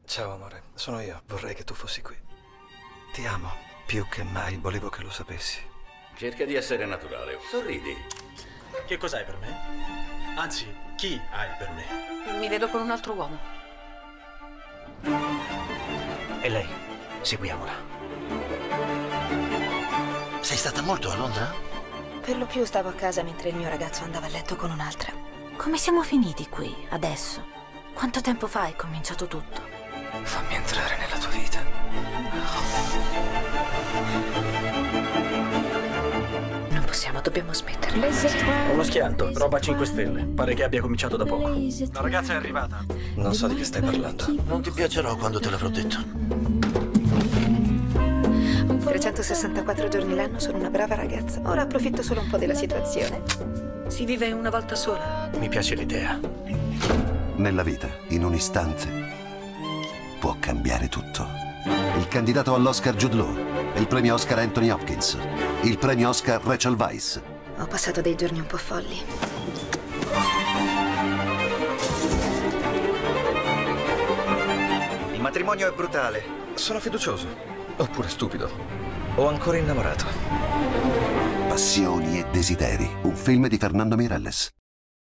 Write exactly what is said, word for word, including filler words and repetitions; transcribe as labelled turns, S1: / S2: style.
S1: Ciao amore, sono io. Vorrei che tu fossi qui. Ti amo. Più che mai volevo che lo sapessi.
S2: Cerca di essere naturale. Sorridi.
S3: Che cos'hai per me? Anzi, chi hai per me?
S4: Mi vedo con un altro uomo.
S5: E lei? Seguiamola. Sei stata molto a Londra?
S6: Per lo più stavo a casa mentre il mio ragazzo andava a letto con un'altra.
S7: Come siamo finiti qui, adesso? Quanto tempo fa è cominciato tutto?
S1: Fammi entrare nella tua vita.
S6: Non possiamo, dobbiamo smetterla.
S3: Uno schianto, roba cinque stelle. Pare che abbia cominciato da poco. La ragazza è arrivata.
S1: Non so di che stai parlando.
S5: Non ti piacerò quando te l'avrò detto.
S6: trecentosessantaquattro giorni l'anno sono una brava ragazza. Ora approfitto solo un po' della situazione. Si vive una volta sola.
S5: Mi piace l'idea.
S8: Nella vita, in un istante, può cambiare tutto. Il candidato all'Oscar Jude Law, il premio Oscar Anthony Hopkins, il premio Oscar Rachel Weisz.
S6: Ho passato dei giorni un po' folli.
S1: Il matrimonio è brutale. Sono fiducioso. Oppure stupido. O ancora innamorato.
S8: Passioni e desideri, un film di Fernando Meirelles.